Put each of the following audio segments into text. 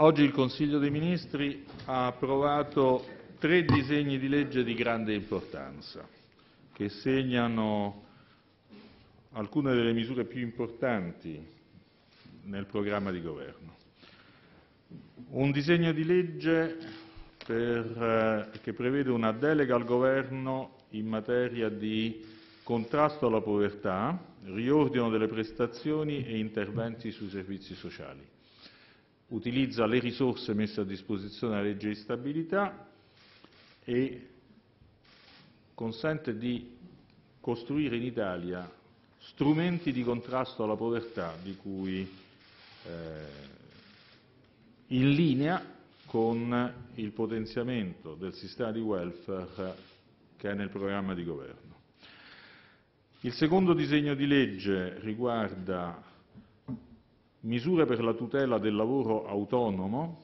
Oggi il Consiglio dei Ministri ha approvato 3 disegni di legge di grande importanza, che segnano alcune delle misure più importanti nel programma di governo. Un disegno di legge che prevede una delega al governo in materia di contrasto alla povertà, riordino delle prestazioni e interventi sui servizi sociali. Utilizza le risorse messe a disposizione dalla legge di stabilità e consente di costruire in Italia strumenti di contrasto alla povertà di cui in linea con il potenziamento del sistema di welfare che è nel programma di governo. Il secondo disegno di legge riguarda misure per la tutela del lavoro autonomo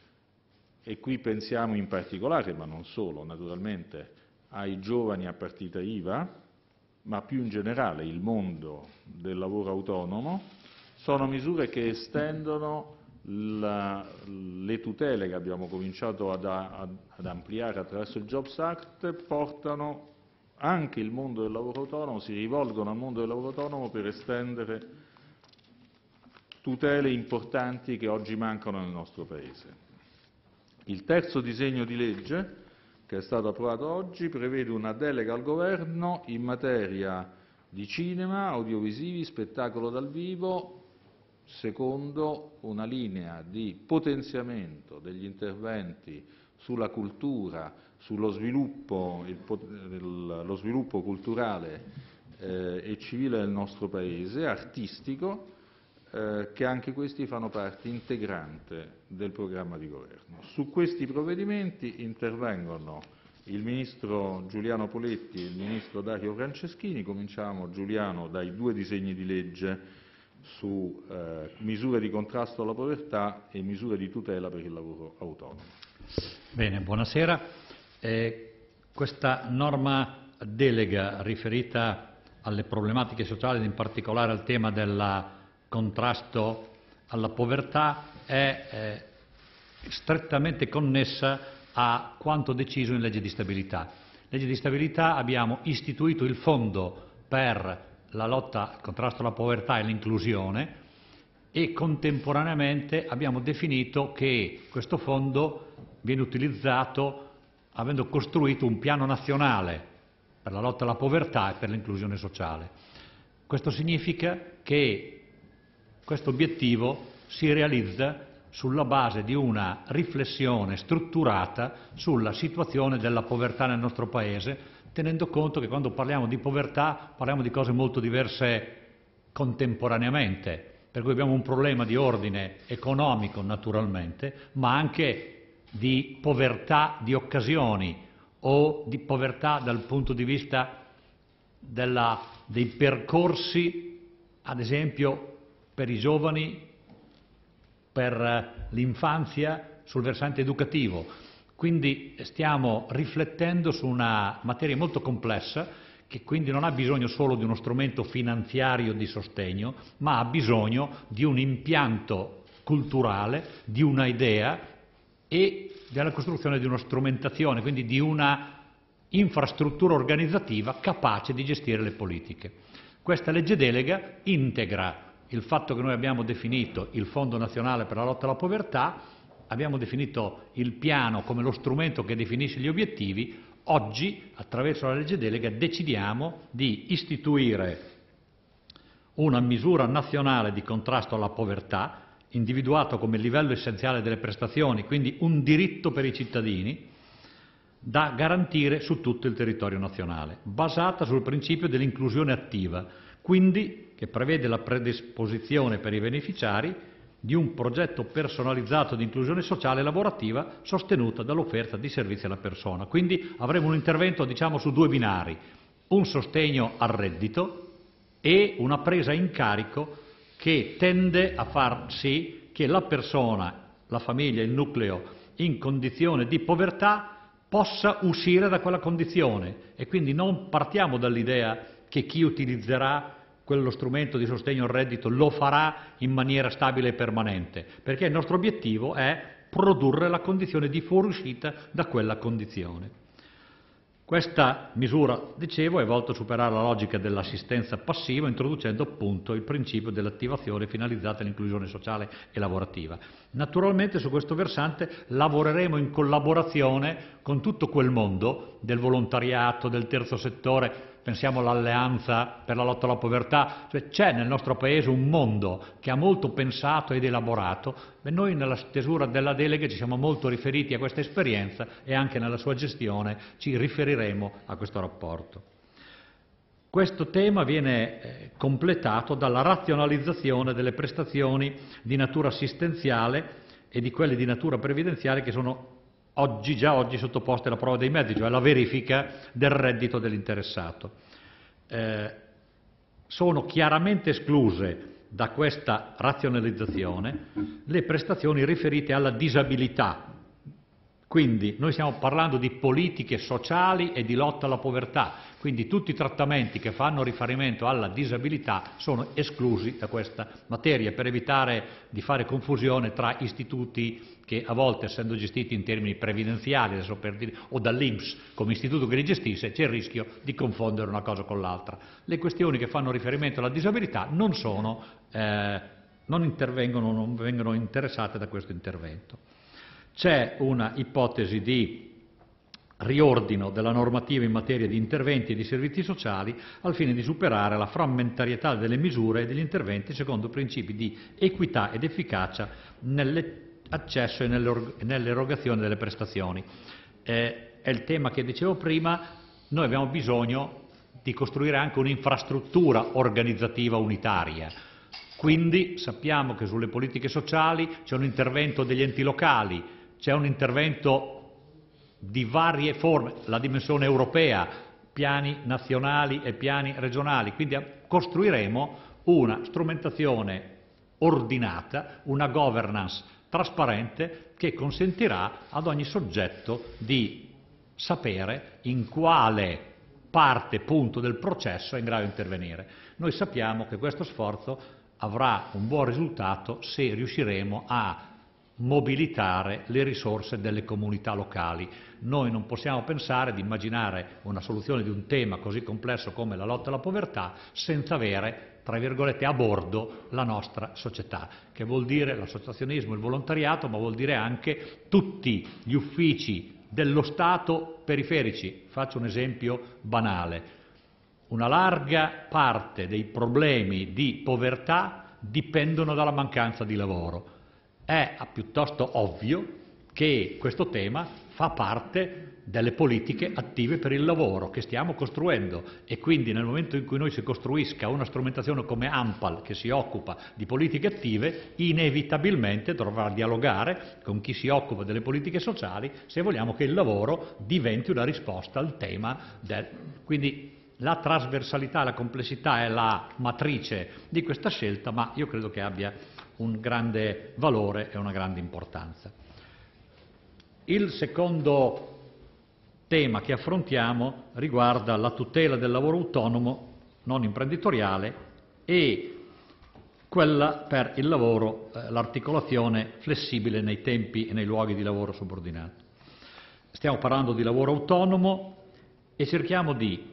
e qui pensiamo in particolare, ma non solo, naturalmente, ai giovani a partita IVA, ma più in generale il mondo del lavoro autonomo. Sono misure che estendono le tutele che abbiamo cominciato ad ampliare attraverso il Jobs Act, portano anche il mondo del lavoro autonomo, si rivolgono al mondo del lavoro autonomo per estendere tutele importanti che oggi mancano nel nostro Paese. Il terzo disegno di legge, che è stato approvato oggi, prevede una delega al Governo in materia di cinema, audiovisivi, spettacolo dal vivo, secondo una linea di potenziamento degli interventi sulla cultura, sullo sviluppo, lo sviluppo culturale e civile del nostro Paese, artistico, che anche questi fanno parte integrante del programma di governo. Su questi provvedimenti intervengono il Ministro Giuliano Poletti e il Ministro Dario Franceschini. Cominciamo, Giuliano, dai 2 disegni di legge su misure di contrasto alla povertà e misure di tutela per il lavoro autonomo. Bene, buonasera. Questa norma delega riferita alle problematiche sociali, in particolare al tema del contrasto alla povertà, è strettamente connessa a quanto deciso in legge di stabilità. In legge di stabilità abbiamo istituito il fondo per la lotta al contrasto alla povertà e l'inclusione e contemporaneamente abbiamo definito che questo fondo viene utilizzato avendo costruito un piano nazionale per la lotta alla povertà e per l'inclusione sociale. Questo significa che questo obiettivo si realizza sulla base di una riflessione strutturata sulla situazione della povertà nel nostro Paese, tenendo conto che quando parliamo di povertà parliamo di cose molto diverse contemporaneamente, per cui abbiamo un problema di ordine economico naturalmente, ma anche di povertà di occasioni o di povertà dal punto di vista dei percorsi, ad esempio per i giovani, per l'infanzia, sul versante educativo. Quindi stiamo riflettendo su una materia molto complessa che quindi non ha bisogno solo di uno strumento finanziario di sostegno, ma ha bisogno di un impianto culturale, di una idea e della costruzione di una strumentazione, quindi di una infrastruttura organizzativa capace di gestire le politiche. Questa legge delega integra il fatto che noi abbiamo definito il Fondo Nazionale per la lotta alla povertà, abbiamo definito il piano come lo strumento che definisce gli obiettivi. Oggi, attraverso la legge delega, decidiamo di istituire una misura nazionale di contrasto alla povertà, individuato come livello essenziale delle prestazioni, quindi un diritto per i cittadini, da garantire su tutto il territorio nazionale, basata sul principio dell'inclusione attiva, quindi che prevede la predisposizione per i beneficiari di un progetto personalizzato di inclusione sociale e lavorativa sostenuta dall'offerta di servizi alla persona. Quindi avremo un intervento, diciamo, su 2 binari, un sostegno al reddito e una presa in carico che tende a far sì che la persona, la famiglia, il nucleo in condizione di povertà possa uscire da quella condizione e quindi non partiamo dall'idea che chi utilizzerà quello strumento di sostegno al reddito lo farà in maniera stabile e permanente, perché il nostro obiettivo è produrre la condizione di fuoriuscita da quella condizione. Questa misura, dicevo, è volta a superare la logica dell'assistenza passiva, introducendo appunto il principio dell'attivazione finalizzata all'inclusione sociale e lavorativa. Naturalmente su questo versante lavoreremo in collaborazione con tutto quel mondo del volontariato, del terzo settore. Pensiamo all'Alleanza per la lotta alla povertà, cioè c'è nel nostro Paese un mondo che ha molto pensato ed elaborato, e noi nella stesura della delega ci siamo molto riferiti a questa esperienza e anche nella sua gestione ci riferiremo a questo rapporto. Questo tema viene completato dalla razionalizzazione delle prestazioni di natura assistenziale e di quelle di natura previdenziale che sono già oggi sottoposte alla prova dei mezzi, cioè alla verifica del reddito dell'interessato. Sono chiaramente escluse da questa razionalizzazione le prestazioni riferite alla disabilità. Quindi noi stiamo parlando di politiche sociali e di lotta alla povertà, quindi tutti i trattamenti che fanno riferimento alla disabilità sono esclusi da questa materia, per evitare di fare confusione tra istituti che a volte, essendo gestiti in termini previdenziali, adesso per dire, o dall'INPS come istituto che li gestisce, c'è il rischio di confondere una cosa con l'altra. Le questioni che fanno riferimento alla disabilità non vengono interessate da questo intervento. C'è una ipotesi di riordino della normativa in materia di interventi e di servizi sociali al fine di superare la frammentarietà delle misure e degli interventi secondo principi di equità ed efficacia nell'accesso e nell'erogazione delle prestazioni. È il tema che dicevo prima. Noi abbiamo bisogno di costruire anche un'infrastruttura organizzativa unitaria. Quindi sappiamo che sulle politiche sociali c'è un intervento degli enti locali, c'è un intervento di varie forme, la dimensione europea, piani nazionali e piani regionali, quindi costruiremo una strumentazione ordinata, una governance trasparente che consentirà ad ogni soggetto di sapere in quale punto del processo è in grado di intervenire. Noi sappiamo che questo sforzo avrà un buon risultato se riusciremo a mobilitare le risorse delle comunità locali. Noi non possiamo pensare di immaginare una soluzione di un tema così complesso come la lotta alla povertà senza avere, tra virgolette, a bordo la nostra società, che vuol dire l'associazionismo, il volontariato, ma vuol dire anche tutti gli uffici dello Stato periferici. Faccio un esempio banale. Una larga parte dei problemi di povertà dipendono dalla mancanza di lavoro. È piuttosto ovvio che questo tema fa parte delle politiche attive per il lavoro che stiamo costruendo e quindi nel momento in cui noi si costruisca una strumentazione come ANPAL che si occupa di politiche attive, inevitabilmente dovrà dialogare con chi si occupa delle politiche sociali se vogliamo che il lavoro diventi una risposta al tema quindi la trasversalità, la complessità è la matrice di questa scelta, ma io credo che abbia un grande valore e una grande importanza. Il secondo tema che affrontiamo riguarda la tutela del lavoro autonomo non imprenditoriale e quella per il lavoro, l'articolazione flessibile nei tempi e nei luoghi di lavoro subordinato. Stiamo parlando di lavoro autonomo e cerchiamo di,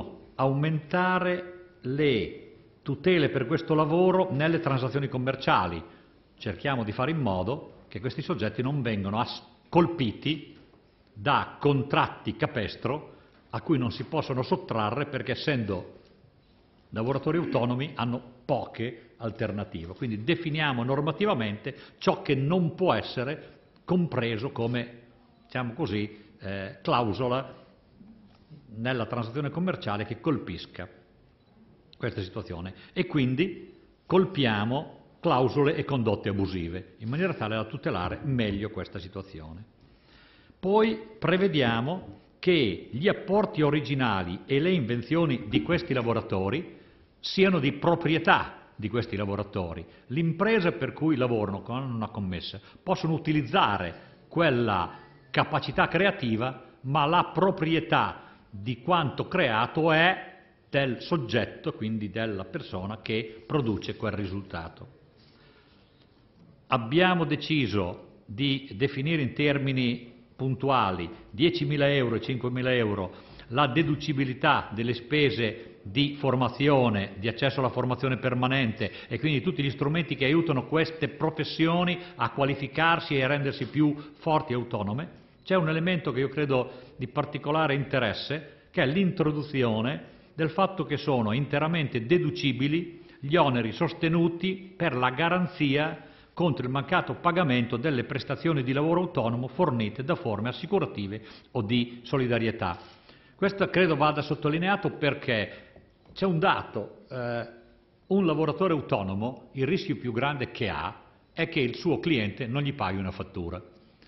aumentare le tutele per questo lavoro nelle transazioni commerciali. Cerchiamo di fare in modo che questi soggetti non vengano colpiti da contratti capestro a cui non si possono sottrarre perché, essendo lavoratori autonomi, hanno poche alternative. Quindi definiamo normativamente ciò che non può essere compreso come, diciamo così, clausola nella transazione commerciale che colpisca questa situazione e quindi colpiamo clausole e condotte abusive in maniera tale da tutelare meglio questa situazione. Poi prevediamo che gli apporti originali e le invenzioni di questi lavoratori siano di proprietà di questi lavoratori. L'impresa per cui lavorano con una commessa possono utilizzare quella capacità creativa, ma la proprietà di quanto creato è del soggetto, quindi della persona che produce quel risultato. Abbiamo deciso di definire in termini puntuali 10.000 euro e 5.000 euro la deducibilità delle spese di formazione, di accesso alla formazione permanente e quindi tutti gli strumenti che aiutano queste professioni a qualificarsi e a rendersi più forti e autonome. C'è un elemento che io credo di particolare interesse, che è l'introduzione del fatto che sono interamente deducibili gli oneri sostenuti per la garanzia contro il mancato pagamento delle prestazioni di lavoro autonomo fornite da forme assicurative o di solidarietà. Questo credo vada sottolineato perché c'è un dato, un lavoratore autonomo, il rischio più grande che ha è che il suo cliente non gli paghi una fattura.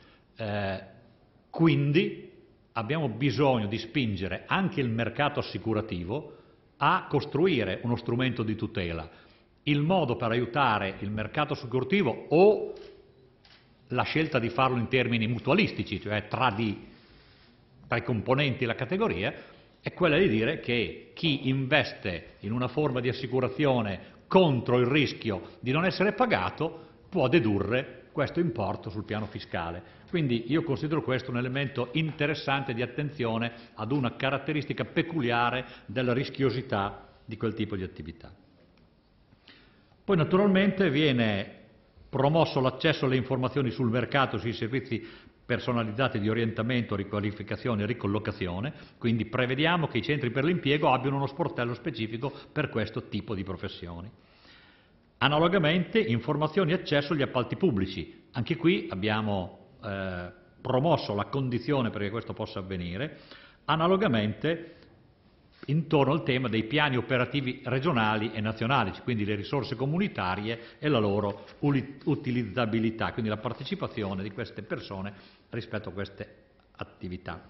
Quindi abbiamo bisogno di spingere anche il mercato assicurativo a costruire uno strumento di tutela. Il modo per aiutare il mercato assicurativo o la scelta di farlo in termini mutualistici, cioè tra i componenti della categoria, è quella di dire che chi investe in una forma di assicurazione contro il rischio di non essere pagato può dedurre questo importo sul piano fiscale. Quindi io considero questo un elemento interessante di attenzione ad una caratteristica peculiare della rischiosità di quel tipo di attività. Poi naturalmente viene promosso l'accesso alle informazioni sul mercato, sui servizi personalizzati di orientamento, riqualificazione e ricollocazione, quindi prevediamo che i centri per l'impiego abbiano uno sportello specifico per questo tipo di professioni. Analogamente, informazioni e accesso agli appalti pubblici. Anche qui abbiamo promosso la condizione perché questo possa avvenire. Analogamente, intorno al tema dei piani operativi regionali e nazionali, quindi le risorse comunitarie e la loro utilizzabilità, quindi la partecipazione di queste persone rispetto a queste attività.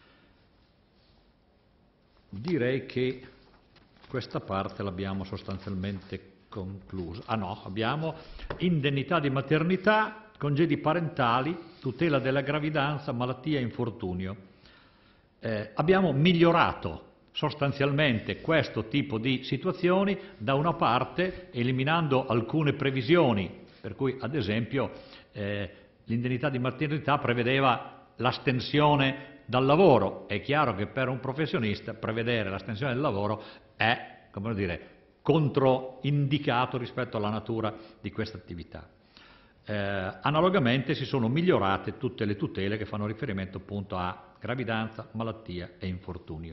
Direi che questa parte l'abbiamo sostanzialmente conclusa. Abbiamo indennità di maternità, congedi parentali, tutela della gravidanza, malattia e infortunio. Abbiamo migliorato sostanzialmente questo tipo di situazioni, da una parte eliminando alcune previsioni, per cui ad esempio l'indennità di maternità prevedeva l'astensione dal lavoro. È chiaro che per un professionista prevedere l'astensione dal lavoro è, come dire, controindicato rispetto alla natura di questa attività. Analogamente si sono migliorate tutte le tutele che fanno riferimento appunto a gravidanza, malattia e infortunio.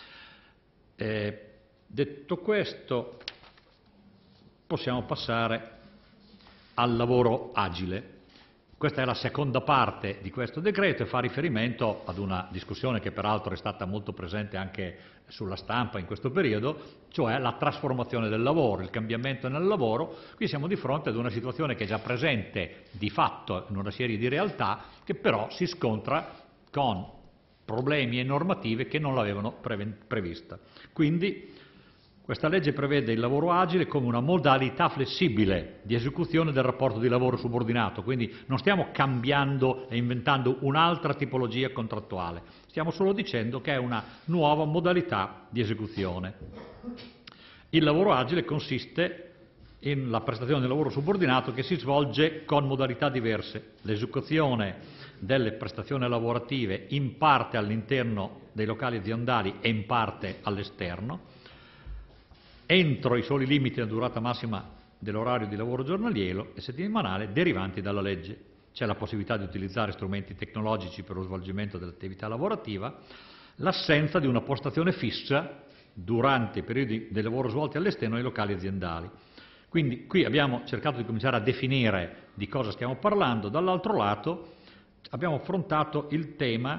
Detto questo, possiamo passare al lavoro agile. Questa è la seconda parte di questo decreto e fa riferimento ad una discussione che peraltro è stata molto presente anche sulla stampa in questo periodo, cioè la trasformazione del lavoro, il cambiamento nel lavoro. Qui siamo di fronte ad una situazione che è già presente di fatto in una serie di realtà, che però si scontra con problemi e normative che non l'avevano prevista. Quindi questa legge prevede il lavoro agile come una modalità flessibile di esecuzione del rapporto di lavoro subordinato, quindi non stiamo cambiando e inventando un'altra tipologia contrattuale, stiamo solo dicendo che è una nuova modalità di esecuzione. Il lavoro agile consiste in la prestazione del lavoro subordinato che si svolge con modalità diverse. L'esecuzione delle prestazioni lavorative in parte all'interno dei locali aziendali e in parte all'esterno, entro i soli limiti della durata massima dell'orario di lavoro giornaliero e settimanale derivanti dalla legge. C'è la possibilità di utilizzare strumenti tecnologici per lo svolgimento dell'attività lavorativa, l'assenza di una postazione fissa durante i periodi di lavoro svolti all'esterno dei locali aziendali. Quindi qui abbiamo cercato di cominciare a definire di cosa stiamo parlando. Dall'altro lato abbiamo affrontato il tema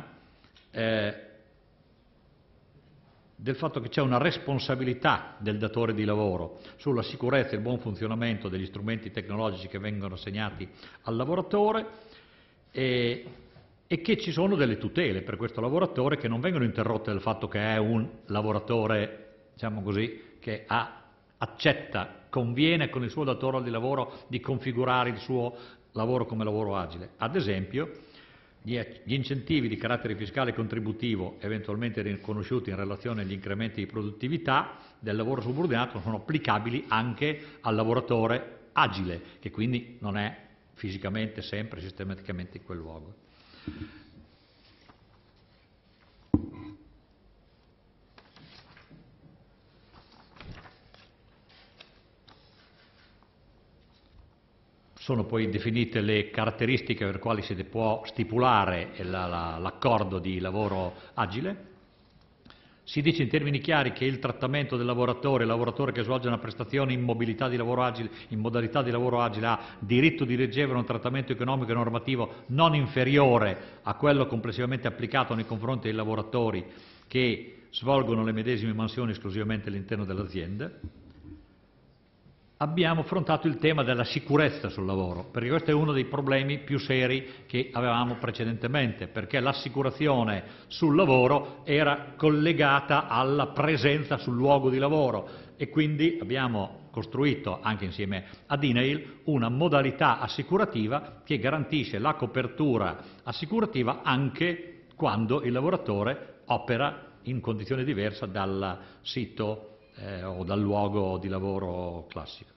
del fatto che c'è una responsabilità del datore di lavoro sulla sicurezza e il buon funzionamento degli strumenti tecnologici che vengono assegnati al lavoratore e che ci sono delle tutele per questo lavoratore che non vengono interrotte dal fatto che è un lavoratore, diciamo così, che accetta, conviene con il suo datore di lavoro di configurare il suo lavoro come lavoro agile. Ad esempio, gli incentivi di carattere fiscale e contributivo, eventualmente riconosciuti in relazione agli incrementi di produttività del lavoro subordinato, sono applicabili anche al lavoratore agile, che quindi non è fisicamente sempre, sistematicamente in quel luogo. Sono poi definite le caratteristiche per quali si può stipulare l'accordo di lavoro agile. Si dice in termini chiari che il trattamento del lavoratore, il lavoratore che svolge una prestazione in modalità di lavoro agile ha diritto di ricevere un trattamento economico e normativo non inferiore a quello complessivamente applicato nei confronti dei lavoratori che svolgono le medesime mansioni esclusivamente all'interno dell'azienda. Abbiamo affrontato il tema della sicurezza sul lavoro, perché questo è uno dei problemi più seri che avevamo precedentemente, perché l'assicurazione sul lavoro era collegata alla presenza sul luogo di lavoro e quindi abbiamo costruito, anche insieme ad INAIL, una modalità assicurativa che garantisce la copertura assicurativa anche quando il lavoratore opera in condizioni diverse dal sito o dal luogo di lavoro classico.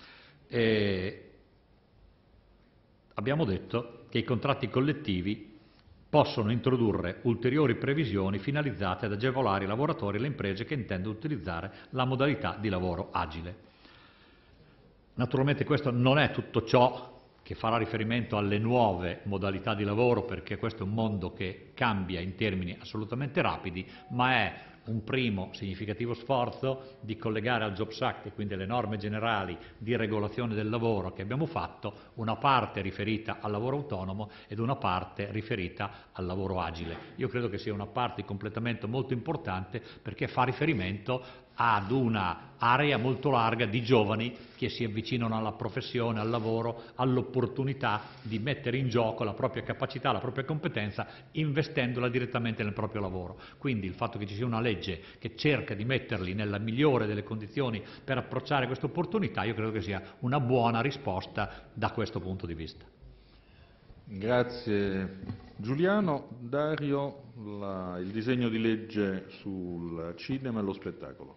Abbiamo detto che i contratti collettivi possono introdurre ulteriori previsioni finalizzate ad agevolare i lavoratori e le imprese che intendono utilizzare la modalità di lavoro agile. Naturalmente questo non è tutto ciò che farà riferimento alle nuove modalità di lavoro, perché questo è un mondo che cambia in termini assolutamente rapidi, ma è un primo significativo sforzo di collegare al Jobs Act e quindi alle norme generali di regolazione del lavoro che abbiamo fatto una parte riferita al lavoro autonomo ed una parte riferita al lavoro agile. Io credo che sia una parte di completamento molto importante perché fa riferimento ad una area molto larga di giovani che si avvicinano alla professione, al lavoro, all'opportunità di mettere in gioco la propria capacità, la propria competenza, investendola direttamente nel proprio lavoro. Quindi il fatto che ci sia una legge che cerca di metterli nella migliore delle condizioni per approcciare questa opportunità, io credo che sia una buona risposta da questo punto di vista. Grazie Giuliano. Dario, il disegno di legge sul cinema e lo spettacolo.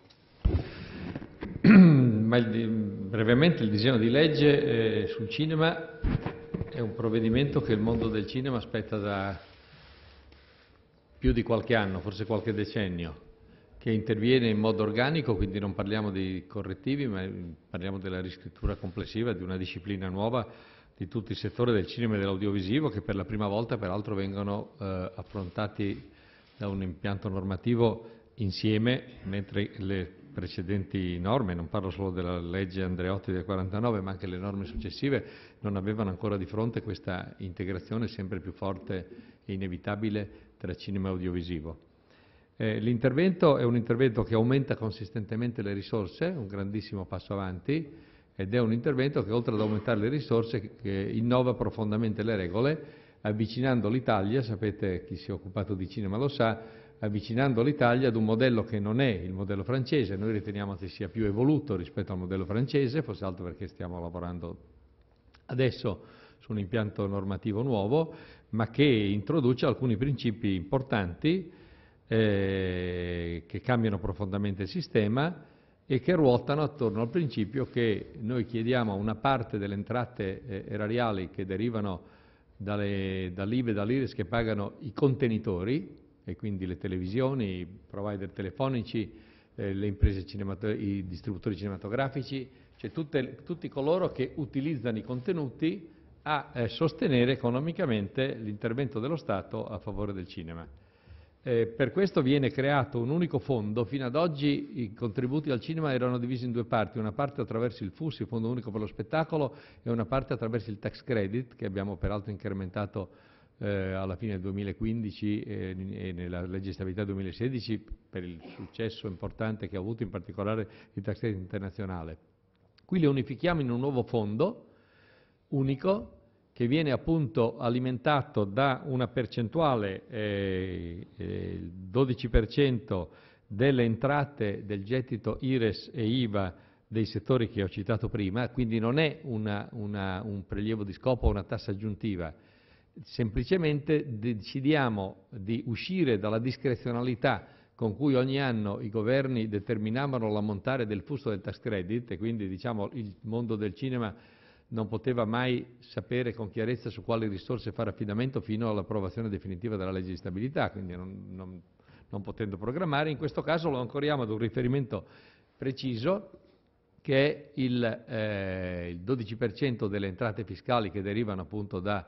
Brevemente, il disegno di legge sul cinema è un provvedimento che il mondo del cinema aspetta da più di qualche anno, forse qualche decennio, che interviene in modo organico, quindi non parliamo di correttivi, ma parliamo della riscrittura complessiva di una disciplina nuova di tutto il settore del cinema e dell'audiovisivo, che per la prima volta peraltro vengono affrontati da un impianto normativo insieme, mentre le precedenti norme, non parlo solo della legge Andreotti del 49, ma anche le norme successive, non avevano ancora di fronte questa integrazione sempre più forte e inevitabile tra cinema e audiovisivo. L'intervento è un intervento che aumenta consistentemente le risorse, un grandissimo passo avanti, ed è un intervento che oltre ad aumentare le risorse innova profondamente le regole, avvicinando l'Italia, sapete chi si è occupato di cinema lo sa, avvicinando l'Italia ad un modello che non è il modello francese. Noi riteniamo che sia più evoluto rispetto al modello francese, forse altro perché stiamo lavorando adesso su un impianto normativo nuovo, ma che introduce alcuni principi importanti che cambiano profondamente il sistema e che ruotano attorno al principio che noi chiediamo a una parte delle entrate erariali che derivano dall'IVA e dall'IRES che pagano i contenitori, e quindi le televisioni, i provider telefonici, le imprese i distributori cinematografici, cioè tutti coloro che utilizzano i contenuti a sostenere economicamente l'intervento dello Stato a favore del cinema. Per questo viene creato un unico fondo. Fino ad oggi i contributi al cinema erano divisi in due parti, una parte attraverso il FUS, il Fondo Unico per lo Spettacolo, e una parte attraverso il tax credit, che abbiamo peraltro incrementato alla fine del 2015 e nella legge di stabilità 2016 per il successo importante che ha avuto in particolare il tax credit internazionale. Qui li unifichiamo in un nuovo fondo unico che viene appunto alimentato da una percentuale, il 12% delle entrate del gettito IRES e IVA dei settori che ho citato prima, quindi non è un prelievo di scopo o una tassa aggiuntiva, semplicemente decidiamo di uscire dalla discrezionalità con cui ogni anno i governi determinavano l'ammontare del fusto del tax credit, e quindi diciamo il mondo del cinema non poteva mai sapere con chiarezza su quali risorse fare affidamento fino all'approvazione definitiva della legge di stabilità, quindi non potendo programmare. In questo caso lo ancoriamo ad un riferimento preciso, che è il 12% delle entrate fiscali che derivano appunto da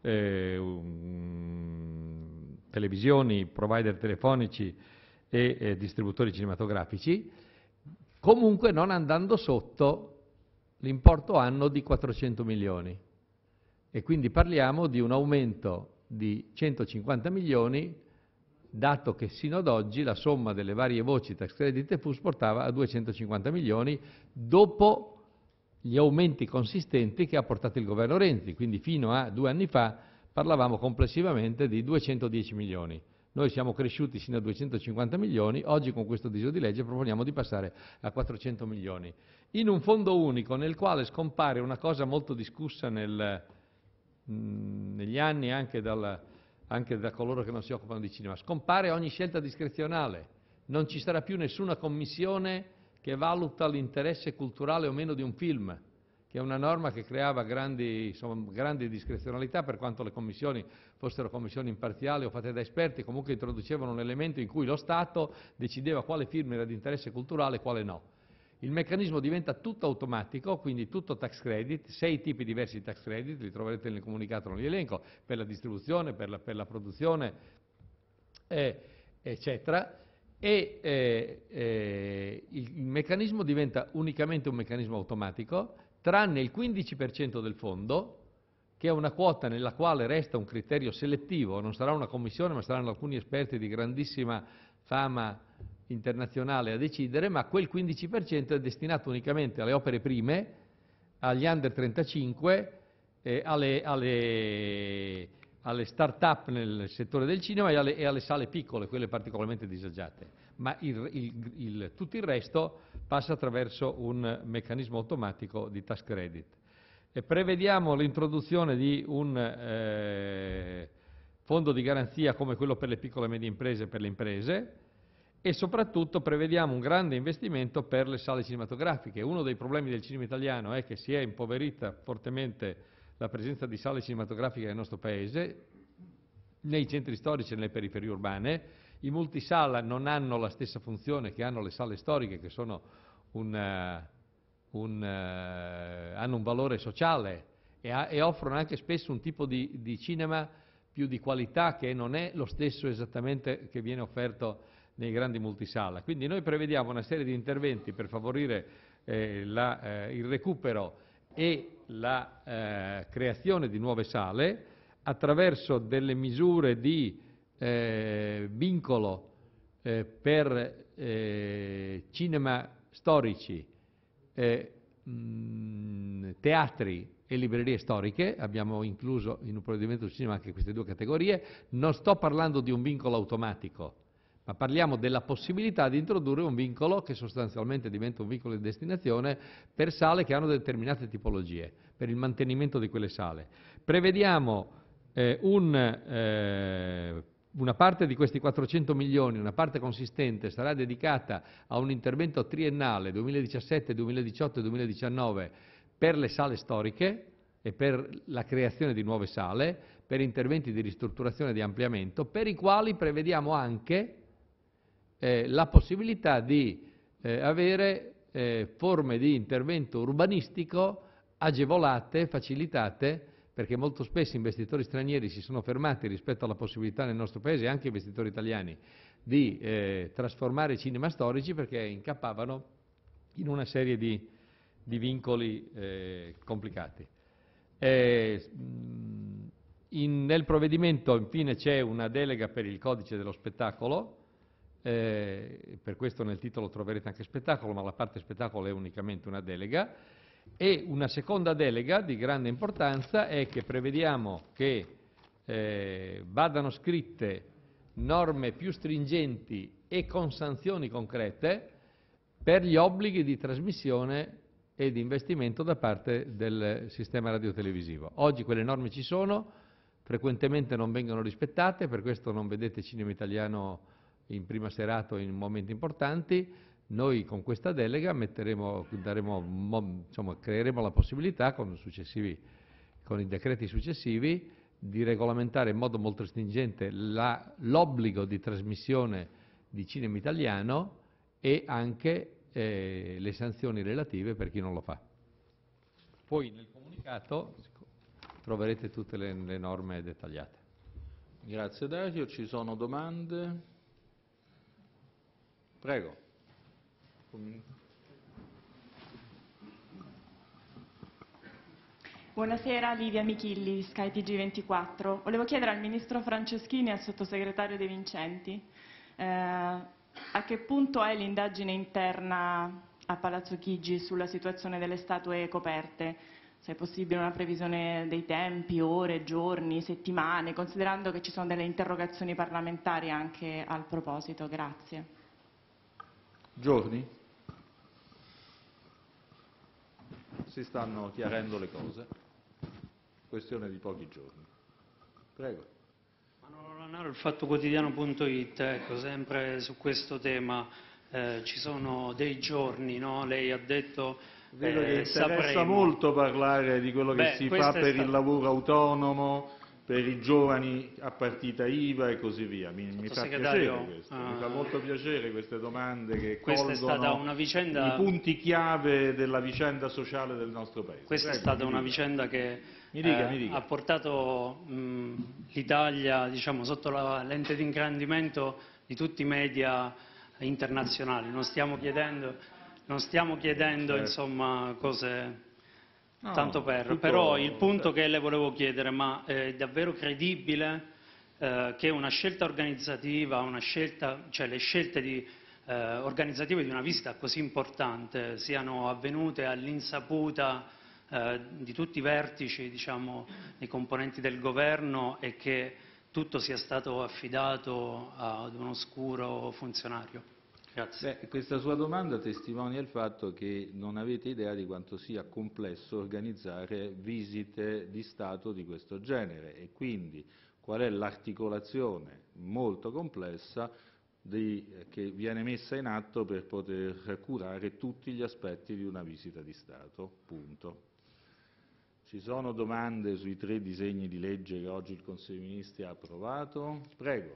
televisioni, provider telefonici e distributori cinematografici, comunque non andando sotto l'importo anno di 400 milioni. E quindi parliamo di un aumento di 150 milioni, dato che sino ad oggi la somma delle varie voci tax credit e FUS portava a 250 milioni, dopo gli aumenti consistenti che ha portato il governo Renzi. Quindi fino a 2 anni fa parlavamo complessivamente di 210 milioni. Noi siamo cresciuti sino a 250 milioni, oggi con questo disegno di legge proponiamo di passare a 400 milioni. In un fondo unico nel quale scompare una cosa molto discussa negli anni anche da coloro che non si occupano di cinema, scompare ogni scelta discrezionale, non ci sarà più nessuna commissione che valuta l'interesse culturale o meno di un film, che è una norma che creava grandi discrezionalità, per quanto le commissioni fossero commissioni imparziali o fatte da esperti, comunque introducevano un elemento in cui lo Stato decideva quale film era di interesse culturale e quale no. Il meccanismo diventa tutto automatico, quindi tutto tax credit, 6 tipi diversi di tax credit, li troverete nel comunicato, non li elenco, per la distribuzione, per la produzione, eccetera. E il meccanismo diventa unicamente un meccanismo automatico, tranne il 15% del fondo, che è una quota nella quale resta un criterio selettivo, non sarà una commissione ma saranno alcuni esperti di grandissima fama internazionale a decidere, ma quel 15% è destinato unicamente alle opere prime, agli under 35, alle start-up nel settore del cinema e alle sale piccole, quelle particolarmente disagiate. Ma tutto il resto passa attraverso un meccanismo automatico di tax credit. E prevediamo l'introduzione di un fondo di garanzia come quello per le piccole e medie imprese e per le imprese, e soprattutto prevediamo un grande investimento per le sale cinematografiche. Uno dei problemi del cinema italiano è che si è impoverita fortemente la presenza di sale cinematografiche nel nostro Paese, nei centri storici e nelle periferie urbane. I multisala non hanno la stessa funzione che hanno le sale storiche, che sono hanno un valore sociale e offrono anche spesso un tipo di cinema più di qualità, che non è lo stesso esattamente che viene offerto nei grandi multisala. Quindi noi prevediamo una serie di interventi per favorire il recupero e la creazione di nuove sale attraverso delle misure di vincolo per cinema storici, teatri e librerie storiche. Abbiamo incluso in un provvedimento sul cinema anche queste 2 categorie. Non sto parlando di un vincolo automatico, ma parliamo della possibilità di introdurre un vincolo che sostanzialmente diventa un vincolo di destinazione per sale che hanno determinate tipologie, per il mantenimento di quelle sale. Prevediamo una parte di questi 400 milioni, una parte consistente, sarà dedicata a un intervento triennale 2017, 2018 e 2019 per le sale storiche e per la creazione di nuove sale, per interventi di ristrutturazione e di ampliamento, per i quali prevediamo anche la possibilità di avere forme di intervento urbanistico agevolate, facilitate, perché molto spesso investitori stranieri si sono fermati rispetto alla possibilità nel nostro Paese, anche investitori italiani, di trasformare i cinema storici, perché incappavano in una serie di vincoli complicati. Nel provvedimento infine c'è una delega per il codice dello spettacolo, per questo nel titolo troverete anche spettacolo, ma la parte spettacolo è unicamente una delega. E una seconda delega di grande importanza è che prevediamo che vadano scritte norme più stringenti e con sanzioni concrete per gli obblighi di trasmissione e di investimento da parte del sistema radiotelevisivo. Oggi quelle norme ci sono, frequentemente non vengono rispettate, per questo non vedete cinema italiano in prima serata o in momenti importanti. Noi con questa delega creeremo la possibilità con i decreti successivi di regolamentare in modo molto stringente l'obbligo di trasmissione di cinema italiano e anche le sanzioni relative per chi non lo fa. Poi nel comunicato troverete tutte le norme dettagliate. Grazie Dario, ci sono domande? Prego. Buonasera, Livia Michilli, Sky TG24. Volevo chiedere al Ministro Franceschini e al Sottosegretario De Vincenti a che punto è l'indagine interna a Palazzo Chigi sulla situazione delle statue coperte, se è possibile una previsione dei tempi, ore, giorni, settimane, considerando che ci sono delle interrogazioni parlamentari anche al proposito. Grazie. Giorni? Si stanno chiarendo le cose, questione di pochi giorni. Prego. Manuel Lanaro, il fattoquotidiano.it, ecco, sempre su questo tema ci sono dei giorni, no? Lei ha detto Vedo che interessa molto parlare di quello che si fa per il lavoro autonomo, per i giovani a partita IVA e così via. Mi fa piacere questo, mi fa molto piacere queste domande che colgono i punti chiave della vicenda sociale del nostro Paese. Questa è stata una vicenda che ha portato l'Italia, diciamo, sotto la lente di ingrandimento di tutti i media internazionali. Non stiamo chiedendo certo, insomma, cose tanto per. Però il punto che le volevo chiedere, ma è davvero credibile che una scelta organizzativa, cioè le scelte organizzative di una visita così importante siano avvenute all'insaputa di tutti i vertici, diciamo, dei componenti del governo e che tutto sia stato affidato ad un oscuro funzionario? Grazie. Questa sua domanda testimonia il fatto che non avete idea di quanto sia complesso organizzare visite di Stato di questo genere e quindi qual è l'articolazione molto complessa che viene messa in atto per poter curare tutti gli aspetti di una visita di Stato. Punto. Ci sono domande sui 3 disegni di legge che oggi il Consiglio dei Ministri ha approvato? Prego.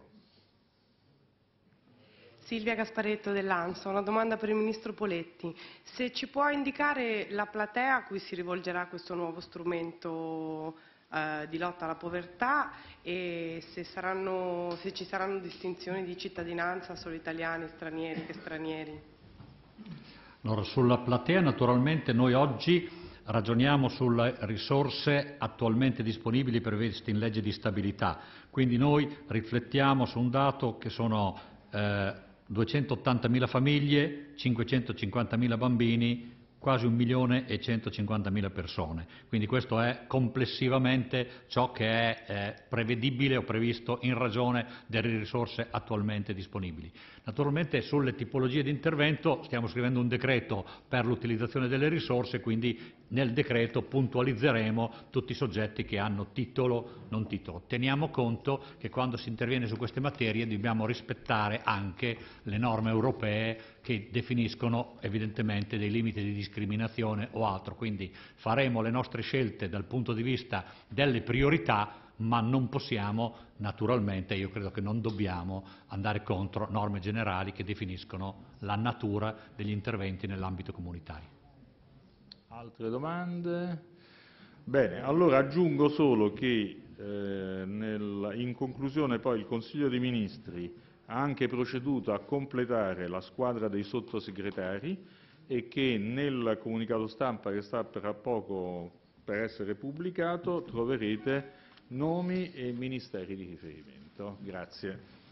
Silvia Gasparetto dell'ANSA, una domanda per il Ministro Poletti. Se ci può indicare la platea a cui si rivolgerà questo nuovo strumento di lotta alla povertà e se ci saranno distinzioni di cittadinanza, solo italiani, stranieri, che stranieri? Allora, sulla platea naturalmente noi oggi ragioniamo sulle risorse attualmente disponibili previste in legge di stabilità, quindi noi riflettiamo su un dato che sono 280.000 famiglie, 550.000 bambini, quasi 1.150.000 persone. Quindi questo è complessivamente ciò che è prevedibile o previsto in ragione delle risorse attualmente disponibili. Naturalmente sulle tipologie di intervento stiamo scrivendo un decreto per l'utilizzazione delle risorse, quindi nel decreto puntualizzeremo tutti i soggetti che hanno titolo, non titolo. Teniamo conto che quando si interviene su queste materie dobbiamo rispettare anche le norme europee che definiscono evidentemente dei limiti di discriminazione o altro, quindi faremo le nostre scelte dal punto di vista delle priorità, ma non possiamo naturalmente, io credo che non dobbiamo andare contro norme generali che definiscono la natura degli interventi nell'ambito comunitario. Altre domande? Bene, allora aggiungo solo che in conclusione poi il Consiglio dei Ministri ha anche proceduto a completare la squadra dei sottosegretari e che nel comunicato stampa che sta tra poco per essere pubblicato troverete nomi e ministeri di riferimento. Grazie.